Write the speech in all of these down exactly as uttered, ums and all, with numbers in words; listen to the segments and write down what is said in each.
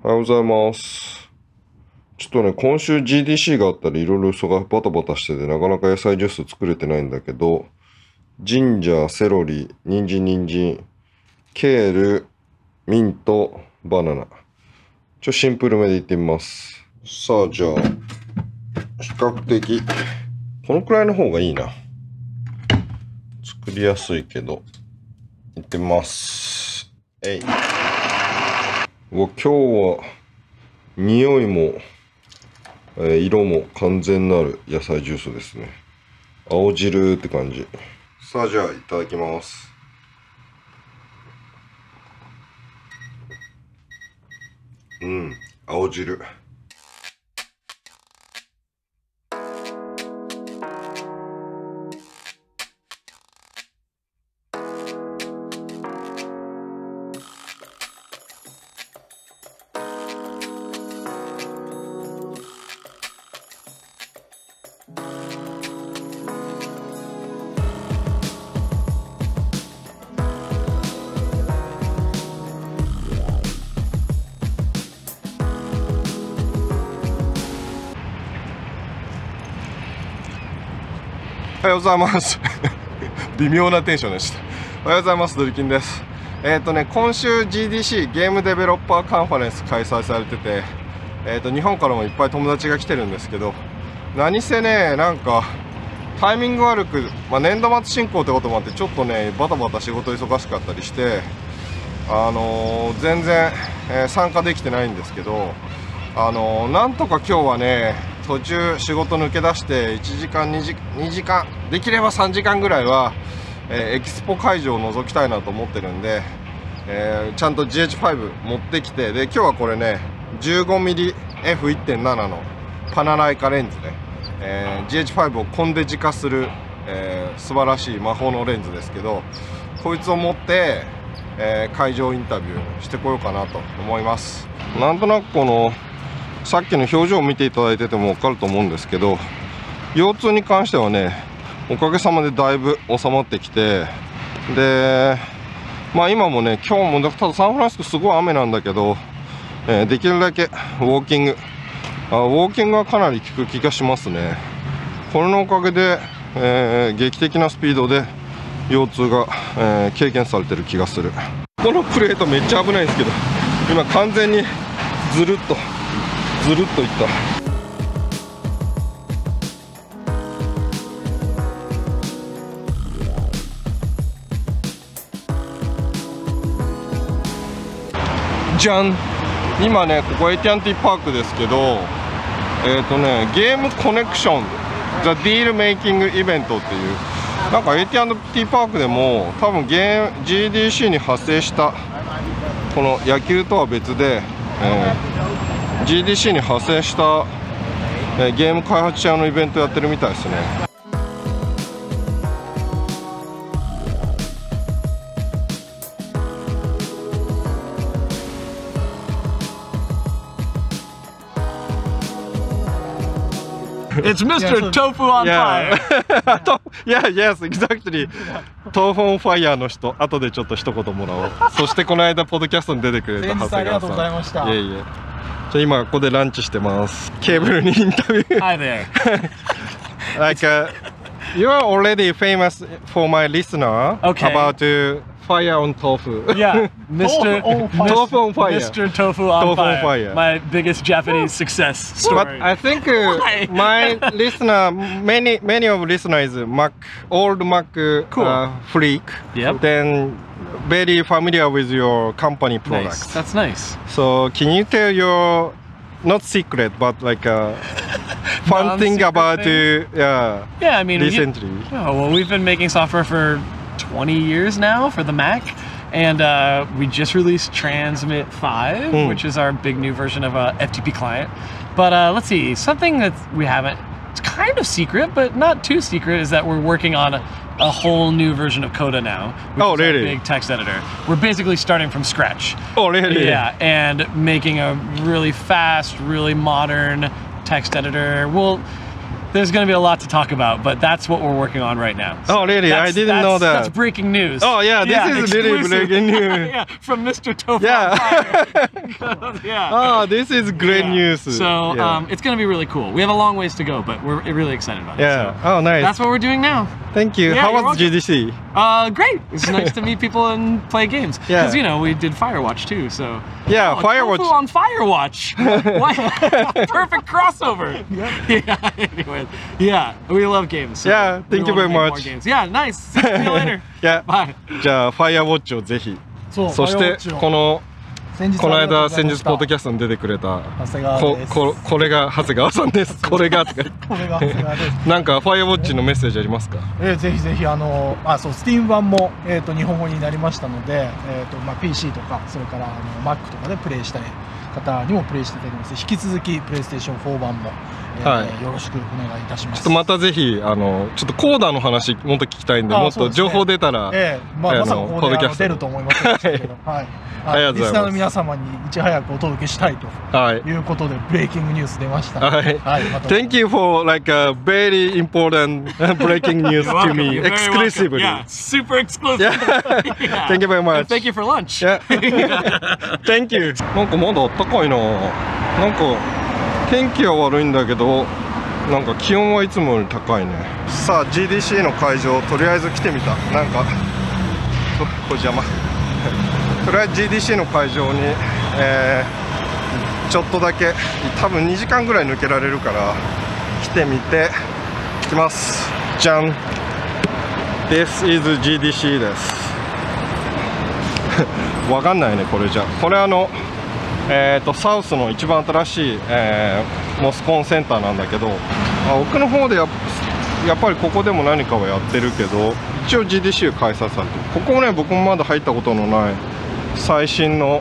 おはようございます。ちょっとね、今週 ジーディーシー があったり、いろいろそがバタバタしてて、なかなか野菜ジュース作れてないんだけど、ジンジャー、セロリ、人参、人参、ケール、ミント、バナナ。ちょ、シンプルめでいってみます。さあ、じゃあ、比較的、このくらいの方がいいな。作りやすいけど、いってみます。えい。うわ、今日は、匂いも、えー、色も完全なる野菜ジュースですね。青汁って感じ。さあ、じゃあ、いただきます。うん、青汁。おはようございます微妙なテンションでした。おはようございます。ドリキンです。えっ、ー、とね今週 ジーディーシー ゲームデベロッパーカンファレンス開催されてて、えっ、ー、と日本からもいっぱい友達が来てるんですけど、何せねなんかタイミング悪く、まあ、年度末進行ってこともあってちょっとねバタバタ仕事忙しかったりして、あのー、全然、えー、参加できてないんですけど、あのー、なんとか今日はね途中仕事抜け出していちじかん 2, 時にじかんできればさんじかんぐらいは、えー、エキスポ会場を覗きたいなと思ってるんで、えー、ちゃんと ジーエイチファイブ 持ってきて、で今日はこれね じゅうごミリエフいってんなな のパナライカレンズね、えー、ジーエイチファイブ をコンデジ化する、えー、素晴らしい魔法のレンズですけど、こいつを持って、えー、会場インタビューしてこようかなと思います。なんとなくこのさっきの表情を見ていただいてても分かると思うんですけど、腰痛に関してはねおかげさまでだいぶ収まってきて、でまあ今もね今日もただサンフランシスコすごい雨なんだけど、えー、できるだけウォーキングあウォーキングはかなり効く気がしますね。これのおかげで、えー、劇的なスピードで腰痛が、えー、軽減されてる気がする。このプレートめっちゃ危ないんですけど、今完全にずるっとずるっといった。じゃん、今ねここ エーティーアンドティー パークですけど、えっとねゲームコネクションザ・ディールメイキングイベントっていう、なんか エーティーアンドティー パークでも多分ゲーム ジーディーシー に発生したこの野球とは別で、えージーディーシー に派生した、えー、ゲーム開発者のイベントやってるみたいですね。 It's ミスター Tofu on Fire. Yeah, yes, exactly. Tofu on Fire の人、後でちょっと一言もらおう。そしてこの間ポッドキャストに出てくれた長谷川さん。ありがとうございました。いえいえ。じゃあ今ここでランチしてます。ケーブルにインタビュー。 Hi there. Like, uh, you are already famous for my listener okay. about uh, fire on tofu. Yeah, Mister Tofu on fire. Mister Tofu on tofu fire. On fire. My biggest Japanese success story. But I think uh, my listener, many many of listeners, Mac, old Mac cool. uh, freak. Yep. Then very familiar with your company products. Nice. That's nice. So can you tell your not secret but like a fun thing about uh, yeah. Yeah, I mean recently. We, oh, well, we've been making software for twenty years now for the Mac, and uh, we just released Transmit five, mm. which is our big new version of a F T P client. But uh, let's see, something that we haven't, it's kind of secret, but not too secret, is that we're working on a, a whole new version of Coda now, which oh, is really? our big text editor. We're basically starting from scratch. Oh, really? Yeah, and making a really fast, really modern text editor. We'll there's going to be a lot to talk about, but that's what we're working on right now. Oh, really? I That's- didn't that's- know that. That's breaking news. Oh, yeah, this is really exclusive. breaking news. Yeah, from Mister Tofu. Yeah. Yeah. Oh, this is great Yeah. news. So yeah. um, it's going to be really cool. We have a long ways to go, but we're really excited about it. yeah. So Oh, nice. that's what we're doing now. Thank you. Yeah, How you're was G D C? Uh, great. It's nice to meet people and play games. Yeah. Because, you know, we did Firewatch too, so. Yeah, Oh, Firewatch. Tofu on Firewatch. What? Perfect crossover. Yeah. Anyway, yeah, we love games. So Yeah, we thank you wanna very make more much. games. Yeah, nice. See you later. Yeah. Bye. じゃあ、ファイアウォッチをぜひ。 そうそして、この、 先日この間、先日、 ありがとうございましたポッドキャストに出てくれた、 長谷川こですここれが長谷川さんです。これがとか。 これが長谷川ですなんか、ファイアウォッチのメッセージありますか？ えーぜひぜひあのあそう Steam 版も、えー、と日本語になりましたので、えーとまあ、ピーシー とかそれからあの Mac とかでプレイしたい方にもプレイしていただきます。引き続き プレイステーションフォー 版も、えーはいよろしくお願いいたします。 ちょっとまたぜひ、あの、ちょっとコーダーの話、もっと聞きたいんで、 あもっそうですねと情報出たら、 ええまあ、 あのまさかここであのポッドキャスト出ると思いませんでしたけど、はい、 ありがとうございますリスナーの皆様にいち早くお届けしたいとはい。 いうことで、ブレイキングニュース出ました。 はいはい、また Thank you for like a very important breaking news You're to welcome. me You're very welcome. exclusively. Yeah, super exclusive. Yeah. Thank you very much. And thank you for lunch. Yeah. Thank you. なんかまだあったかいな。なんか天気は悪いんだけど、なんか気温はいつもより高いね。さあ ジーディーシー の会場とりあえず来てみた。なんかここ邪魔。とりあえず ジーディーシー の会場に、えー、ちょっとだけ多分にじかんぐらい抜けられるから来てみてきます。じゃん。This is ジーディーシー です。わかんないねこれじゃ。これあのえーとサウスの一番新しい、えーモスコンセンターなんだけど、あ奥の方で や, やっぱりここでも何かはやってるけど、一応 ジーディーシー 開催されてる。ここね僕もまだ入ったことのない最新の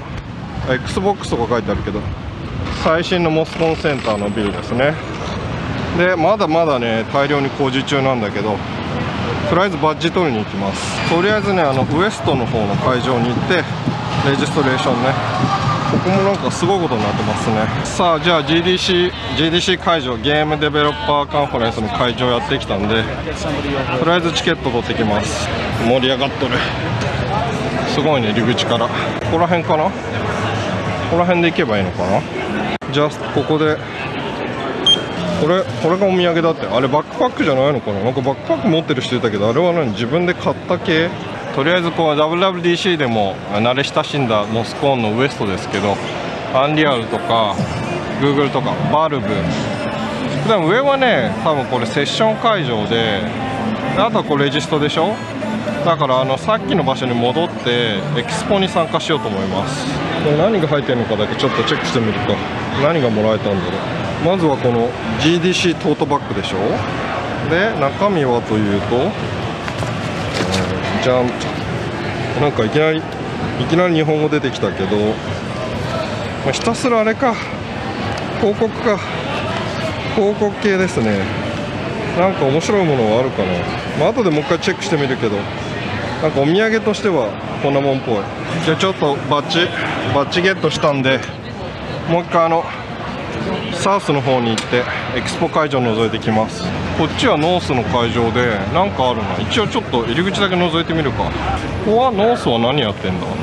Xbox とか書いてあるけど最新のモスコンセンターのビルですね。でまだまだね大量に工事中なんだけど、とりあえずバッジ取りに行きます。とりあえずねあのウエストの方の会場に行ってレジストレーションね、ここもなんかすごいことになってますね。さあじゃあ ジーディーシー ジーディーシー 会場、ゲームデベロッパーカンファレンスの会場やってきたんで、とりあえずチケット取ってきます。盛り上がっとる。すごいね入り口から。ここら辺かな、ここら辺で行けばいいのかな。じゃあここでこれこれがお土産だって。あれバックパックじゃないのかな。なんかバックパック持ってる人いたけど、あれは何、自分で買った系。とりあえずこう ダブリューダブリューディーシー でも慣れ親しんだモスコーンのウエストですけど、アンリアルとか Google とかバルブ、でも上はね多分これセッション会場で、あとはこれレジストでしょ。だからあのさっきの場所に戻ってエキスポに参加しようと思います。これ何が入ってるのかだけちょっとチェックしてみるか。何がもらえたんだろう。まずはこの ジーディーシー トートバッグでしょ。で中身はというと、えー、じゃん。なんかいきなりいきなり日本語出てきたけど、まあ、ひたすらあれか、広告か、広告系ですね。なんか面白いものはあるかな。まあ後でもう一回チェックしてみるけど、なんかお土産としてはこんなもんっぽい。じゃあちょっとバッジバッジゲットしたんで、もう一回あのサウスの方に行ってエキスポ会場を覗いてきます。こっちはノースの会場でなんかあるな。一応ちょっと入り口だけ覗いてみるか。ここはノースは何やってんだ。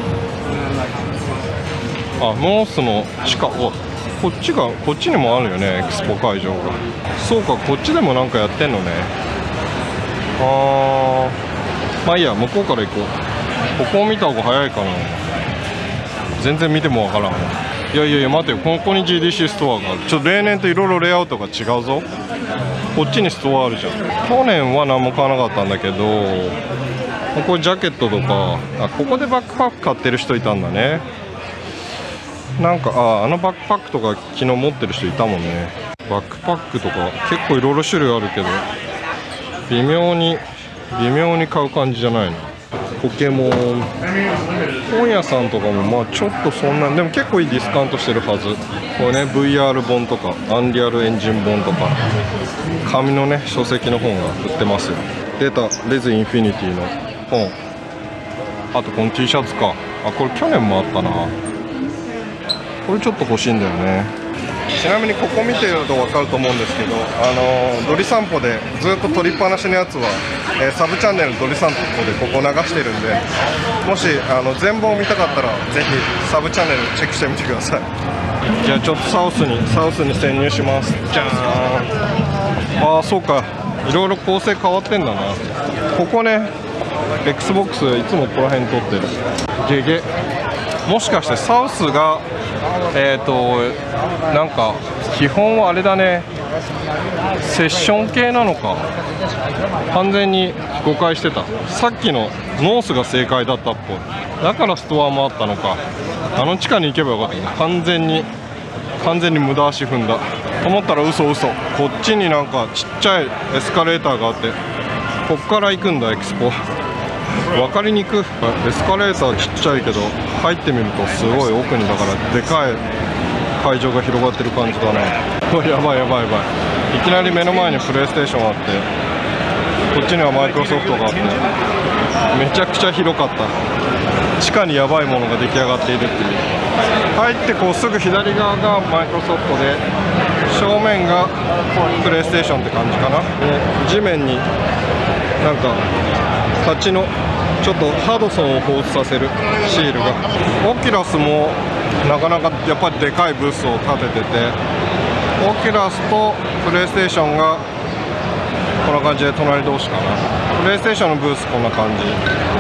あ、ノースの地下、おこっちがこっちにもあるよねエキスポ会場が。そうか、こっちでもなんかやってんのね。あー、まあいいや、向こうから行こう。ここを見た方が早いかな。全然見てもわからんわ。いやいやいや待てよ、ここに ジーディーシー ストアがある。ちょっと例年といろいろレイアウトが違うぞ。こっちにストアあるじゃん。去年は何も買わなかったんだけど、ここジャケットとか、あ、ここでバックパック買ってる人いたんだね。なんかああのバックパックとか昨日持ってる人いたもんね。バックパックとか結構いろいろ種類あるけど、微妙に微妙に買う感じじゃないの。ポケモン本屋さんとかもまあちょっとそんな、でも結構いいディスカウントしてるはず。これね ブイアール 本とかアンリアルエンジン本とか紙のね書籍の本が売ってますよ。出たレズインフィニティの本、あとこの T シャツか。あ、これ去年もあったな。これちょっと欲しいんだよね。 ちなみにここ見てると分かると思うんですけど、あのドリ散歩でずっと撮りっぱなしのやつは、えー、サブチャンネルドリ散歩でここ流してるんで、もしあの全貌を見たかったらぜひサブチャンネルチェックしてみてください。じゃあちょっとサウスにサウスに潜入します。じゃーん。ああそうか、いろいろ構成変わってんだな。ここね エックスボックス いつもここら辺撮ってる。ゲゲ、もしかしてサウスがえっとなんか基本はあれだね、セッション系なのか。完全に誤解してた。さっきのノースが正解だったっぽい。だからストアもあったのか。あの地下に行けばよかったね。完全に完全に無駄足踏んだと思ったら嘘嘘。こっちになんかちっちゃいエスカレーターがあって、こっから行くんだエキスポ。分かりにくい。エスカレーターちっちゃいけど入ってみるとすごい奥にだからでかい会場が広がってる感じだな。やばいやばいやばい。いきなり目の前にプレイステーションあって、こっちにはマイクロソフトがあって、めちゃくちゃ広かった。地下にやばいものが出来上がっているっていう。入ってこうすぐ左側がマイクロソフトで、正面がプレイステーションって感じかな。地面になんか蜂のちょっとハドソンを放出させるシールが。オキュラスもなかなかやっぱりでかいブースを立ててて、オキュラスとプレイステーションがこんな感じで隣同士かな。プレイステーションのブースこんな感じ。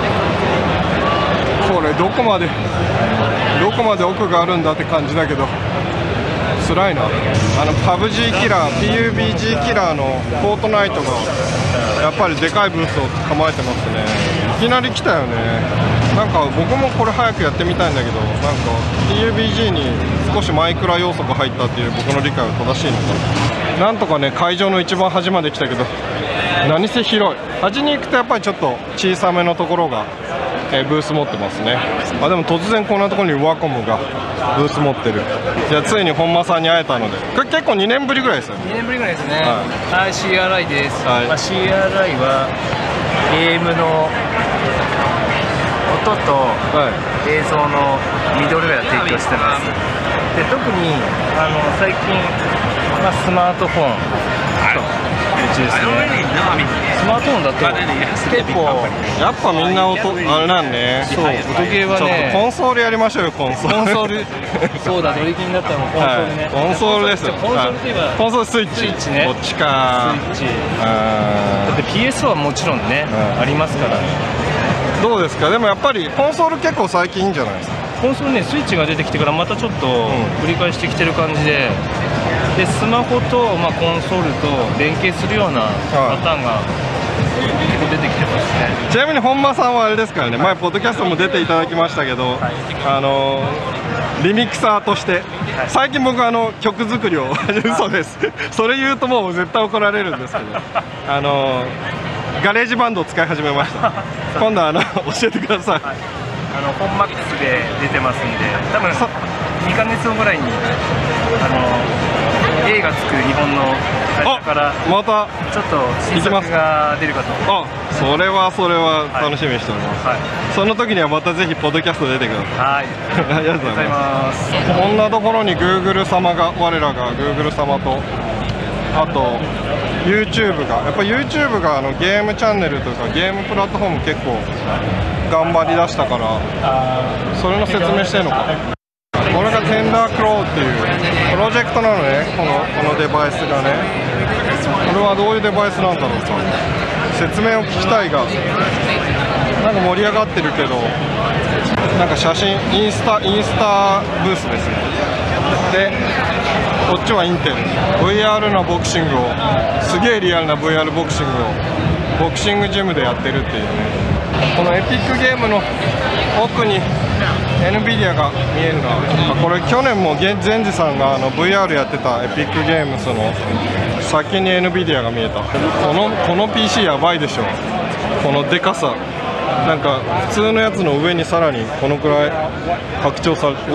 これどこまでどこまで奥があるんだって感じだけど辛いな。あのパブ G キラー ピーユービージー キラーのフォートナイトがやっぱりでかいブースを構えてますね。いきなり来たよね。なんか僕もこれ早くやってみたいんだけど、なんか ピーユービージー に少しマイクラ要素が入ったっていう僕の理解は正しいのかな。なんとかね会場の一番端まで来たけど、何せ広い。端に行くとやっぱりちょっと小さめのところが、えー、ブース持ってますね。あでも突然こんなところにワコムがブース持ってる。じゃあついに本間さんに会えたので、これ結構にねんぶりぐらいですよね。 にねんぶりぐらいですね。 はい、 はい、シーアールアイ です。 はい、 まあ、シーアールアイ はゲームの音と映像のミドルウェア提供してます。で特にあの最近、まあ、スマートフォンとうちですね。スマートフォンだと結構やっぱみんな音あれなんね。 そう音ゲーはね、 ちょっとコンソールやりましょうよ。コンソールコンソールそうだ、ドリキンだったらもうコンソールね、 はい、コンソールですよ。 コンソールといえばコンソールスイッチ、 スイッチね。 こっちか。 スイッチだって ピーエス はもちろんね、ありますから。 どうですか。でもやっぱりコンソール結構最近いいんじゃないですか。 コンソールね、スイッチが出てきてからまたちょっと繰り返してきてる感じで、でスマホと、まあ、コンソールと連携するようなパターンが結構出てきてますね。 ちなみに本間さんはあれですからね、前ポッドキャストも出ていただきましたけど、あのリミクサーとして最近僕あの曲作りを嘘ですそれ言うともう絶対怒られるんですけど、あのガレージバンドを使い始めました今度あの教えてください。 あの本マックスで出てますんで、多分にかげつごぐらいにあの A がつく日本の会社からまたちょっと新作が出るかと。 あ、それはそれは楽しみにしております、はいはい、その時にはまたぜひポッドキャスト出てください。はいありがとうございます。こんなところに Google 様が、我らが Google 様と、あと YouTube が、やっぱ YouTube があのゲームチャンネルとかゲームプラットフォーム結構頑張りだしたから、それの説明してるのか。これがテンダークローっていうプロジェクトなのね、このこのデバイスがね。これはどういうデバイスなんだろうか、説明を聞きたいが、なんか盛り上がってるけど、なんか写真、インスタインスタブースですね。でこっちはインテル ブイアール のボクシングを、すげえリアルな ブイアール ボクシングをボクシングジムでやってるっていうね。このエピックゲームの奥に エヌビディア が見えるな。これ去年もゼンジさんがあの ブイアール やってたエピックゲームスの先に エヌビディア が見えた。このこの ピーシー やばいでしょ、このでかさ。なんか普通のやつの上にさらにこのくらい拡張されて、うわ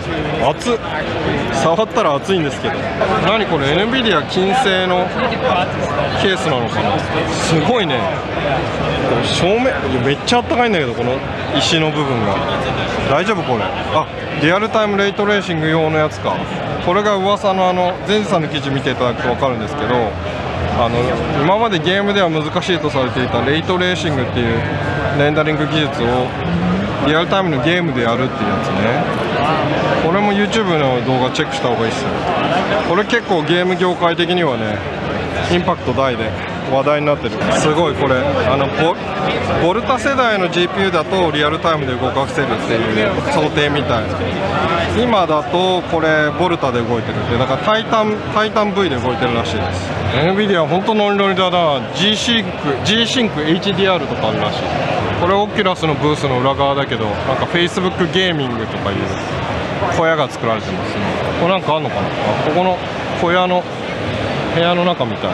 熱っ、触ったら熱いんですけど、何これ エヌビディア 金製のケースなのかな。すごいね、これ正面、いやめっちゃあったかいんだけど、この石の部分が大丈夫これ。あ、リアルタイムレイトレーシング用のやつか。これが噂のあの前治さんの記事見ていただくと分かるんですけど、あの今までゲームでは難しいとされていたレイトレーシングっていうレンダリング技術をリアルタイムのゲームでやるっていうやつね。これも YouTube の動画チェックした方がいいっすよ。これ結構ゲーム業界的にはねインパクト大で話題になってる。すごいこれあの ボ, ボルタ世代の ジーピーユー だとリアルタイムで動かせるっていう想定みたい。今だとこれボルタで動いてるって、だからタイタンタイタン V で動いてるらしいです。 エヌビディア 本当ノリノリだな。 G シンク G シンク エイチディーアール とかあるらしい。これオキュラスのブースの裏側だけど、なんか Facebook ゲーミングとかいう小屋が作られてますね。これなんかあんのかな。あ、ここの小屋の部屋の中みたい。あ、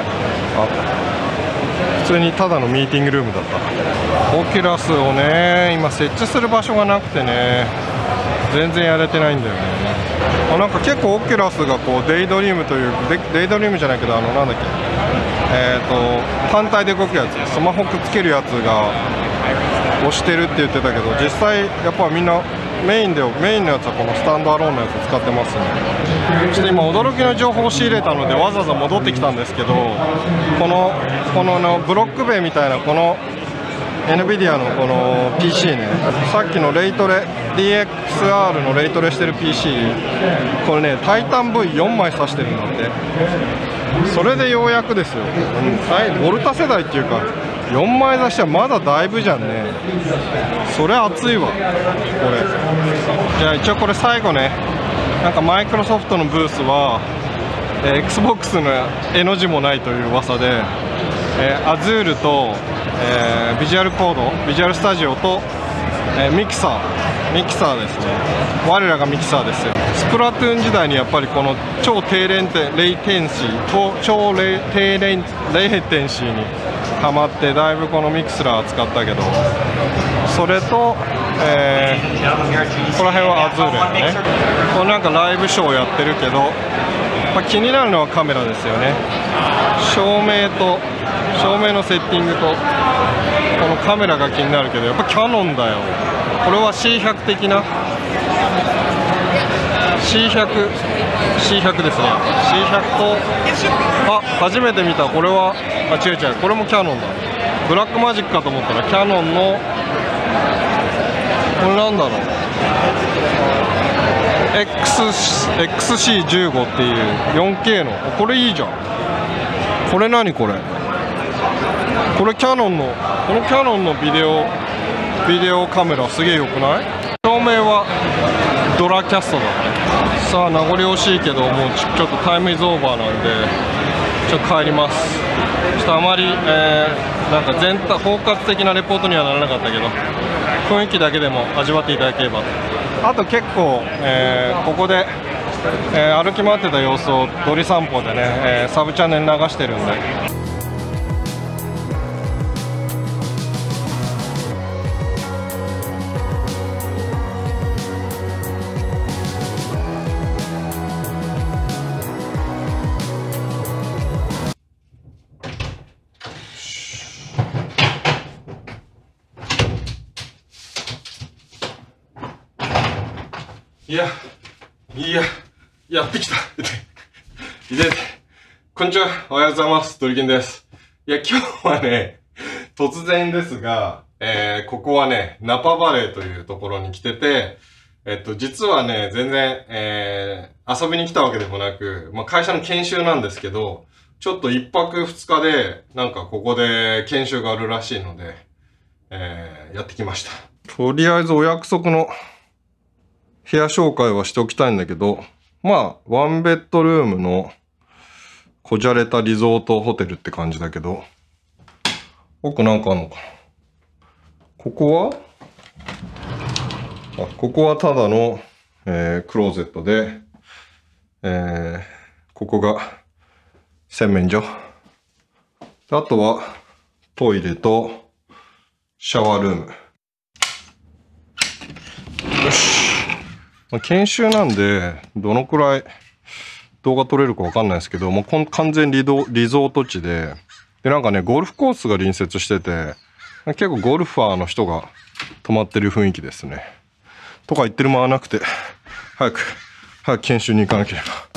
普通にただのミーティングルームだった。オキュラスをね今設置する場所がなくてね全然やれてないんだよね。あ、なんか結構オキュラスがこうデイドリームというデデイドリームじゃないけど、あのなんだっけ、えーと単体で動くやつ、スマホくっつけるやつが押してるって言ってたけど、実際やっぱみんなメインでメインのやつはこのスタンドアローンのやつ使ってますね。ちょっと今驚きの情報を仕入れたのでわざわざ戻ってきたんですけど、このこののブロック塀みたいなこの エヌビディア のこの ピーシー ね、さっきのレイトレ ディーエックスアール のレイトレしてる ピーシー、 これねタイタン ブイよん 枚挿してるんだって。それでようやくですよ、うん、ボルタ世代っていうかよんまい挿しはまだだいぶじゃんね。それ熱いわこれ。じゃあ一応これ最後ね、なんかマイクロソフトのブースは、えー、XBOX の絵の字もないという噂で、えー、Azure と、えー、ビジュアルコード、ビジュアルスタジオと、えー、ミキサーミキサーですね。我らがミキサーですよ。スプラトゥーン時代にやっぱりこの超低レンテレイテンシー超レ低レンレイテンシーにハマってだいぶこのミクスラー使ったけど、それと、えー、この辺は Azure ね。これなんかライブショーやってるけど、まあ、気になるのはカメラですよね。照明と照明のセッティングとこのカメラが気になるけど、やっぱキヤノンだよ。これは シーひゃく 的な シーひゃく シーひゃく ですね。 シーひゃく と、あ、初めて見た。これはあ違う違う、これもキヤノンだ。ブラックマジックかと思ったらキヤノンのこれなんだろう エックスエックスシーじゅうご っていう よんケー の、これいいじゃん。これ何これ、これキヤノンのこのキヤノンのビデオビデオカメラすげえよくない？照明はドラキャストだね。さあ名残惜しいけどもうちょっとタイムイズオーバーなんでちょっと帰ります。ちょっとあまり、えー、なんか全体包括的なレポートにはならなかったけど雰囲気だけでも味わっていただければと。あと結構、えー、ここで、えー、歩き回ってた様子を鳥散歩でね、えー、サブチャンネル流してるんで。いや、いや、やってきた。いで、こんにちは、おはようございます。ドリキンです。いや、今日はね、突然ですが、えー、ここはね、ナパバレーというところに来てて、えっと、実はね、全然、えー、遊びに来たわけでもなく、まあ、会社の研修なんですけど、ちょっと一泊二日で、なんかここで研修があるらしいので、えー、やってきました。とりあえずお約束の、部屋紹介はしておきたいんだけど、まあ、ワンベッドルームのこじゃれたリゾートホテルって感じだけど、奥なんかあんのかな。ここはあ、ここはただの、えー、クローゼットで、えー、ここが洗面所。あとはトイレとシャワールーム。よし。 まあ、研修なんでどのくらい動画撮れるかわかんないですけど、もうこん完全リドリゾート地で、でなんかねゴルフコースが隣接してて、結構ゴルファーの人が泊まってる雰囲気ですね。とか言ってる間はなくて、早く早く研修に行かなければ。